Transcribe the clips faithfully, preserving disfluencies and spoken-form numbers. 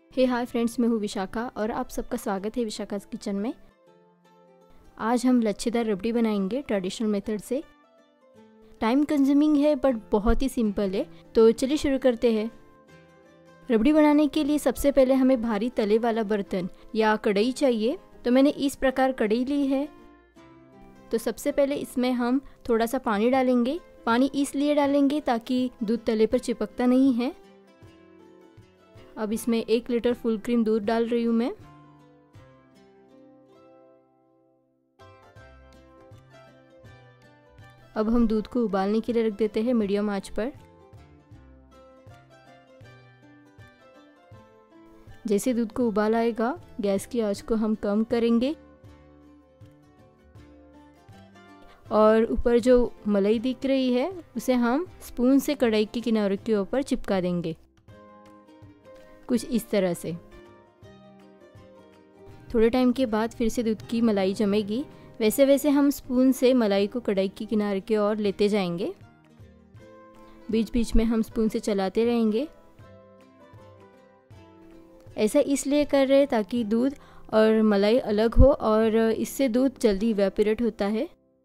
हे hi friends, मैं हूँ विशाखा और आप सबका स्वागत है विशाखा's किचन में। आज हम लच्छेदार रबड़ी बनाएंगे ट्रेडिशनल मेथड से। टाइम कंज्यूमिंग है बट बहुत ही सिंपल है, तो चलिए शुरू करते हैं। रबड़ी बनाने के लिए सबसे पहले हमें भारी तले वाला बर्तन या कढ़ाई चाहिए। तो मैंने इस प्रकार कढ़ाई ली है। तो सबसे पहले इसमें हम थोड़ा सा पानी डालेंगे। पानी इसलिए डालेंगे ताकि दूध तले पर चिपकता नहीं है। अब इसमें एक लीटर फुल क्रीम दूध डाल रही हूँ मैं। अब हम दूध को उबालने के लिए रख देते हैं मीडियम आंच पर। जैसे दूध को उबाल आएगा, गैस की आंच को हम कम करेंगे और ऊपर जो मलाई दिख रही है उसे हम स्पून से कढ़ाई के किनारे के ऊपर चिपका देंगे, कुछ इस तरह से। थोड़े टाइम के बाद फिर से दूध की मलाई जमेगी। वैसे वैसे हम स्पून से मलाई को कढ़ाई के किनारे की ओर लेते जाएंगे। बीच बीच में हम स्पून से चलाते रहेंगे। ऐसा इसलिए कर रहे हैं ताकि दूध और मलाई अलग हो और इससे दूध जल्दी इवेपोरेट होता है।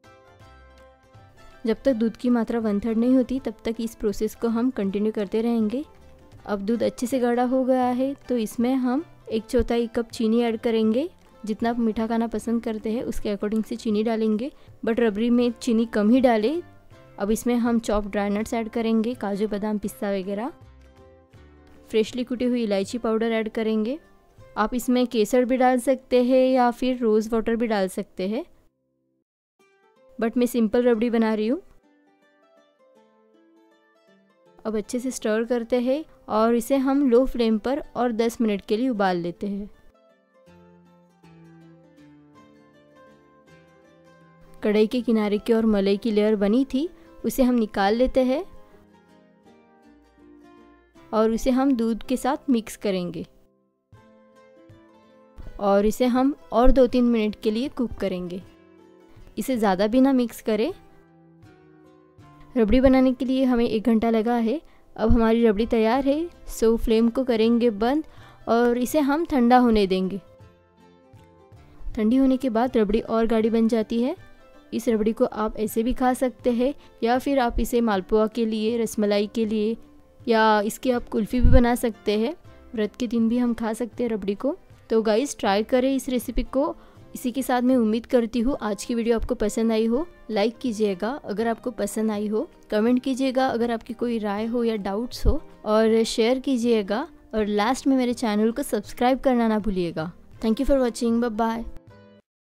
जब तक दूध की मात्रा वन थर्ड नहीं होती तब तक इस प्रोसेस को हम कंटिन्यू करते रहेंगे। अब दूध अच्छे से गाढ़ा हो गया है तो इसमें हम एक चौथाई कप चीनी ऐड करेंगे। जितना आप मीठा खाना पसंद करते हैं उसके अकॉर्डिंग से चीनी डालेंगे, बट रबड़ी में चीनी कम ही डालें। अब इसमें हम चॉप ड्राई नट्स ऐड करेंगे, काजू बादाम पिस्ता वगैरह। फ्रेशली कुटी हुई इलायची पाउडर ऐड करेंगे। आप इसमें केसर भी डाल सकते हैं या फिर रोज़ वाटर भी डाल सकते हैं, बट मैं सिंपल रबड़ी बना रही हूँ। अब अच्छे से स्टर करते हैं और इसे हम लो फ्लेम पर और दस मिनट के लिए उबाल लेते हैं। कढ़ाई के किनारे की और मलाई की लेयर बनी थी, उसे हम निकाल लेते हैं और इसे हम दूध के साथ मिक्स करेंगे और इसे हम और दो तीन मिनट के लिए कुक करेंगे। इसे ज़्यादा भी ना मिक्स करें। रबड़ी बनाने के लिए हमें एक घंटा लगा है। अब हमारी रबड़ी तैयार है, सो फ्लेम को करेंगे बंद और इसे हम ठंडा होने देंगे। ठंडी होने के बाद रबड़ी और गाढ़ी बन जाती है। इस रबड़ी को आप ऐसे भी खा सकते हैं या फिर आप इसे मालपुआ के लिए, रसमलाई के लिए या इसकी आप कुल्फ़ी भी बना सकते हैं। व्रत के दिन भी हम खा सकते हैं रबड़ी को। तो गाइस, ट्राई करें इस रेसिपी को। इसी के साथ मैं उम्मीद करती हूँ आज की वीडियो आपको पसंद आई हो। लाइक कीजिएगा अगर आपको पसंद आई हो, कमेंट कीजिएगा अगर आपकी कोई राय हो या डाउट्स हो, और शेयर कीजिएगा। और लास्ट में मेरे चैनल को सब्सक्राइब करना ना भूलिएगा। Thank you for watching. Bye bye.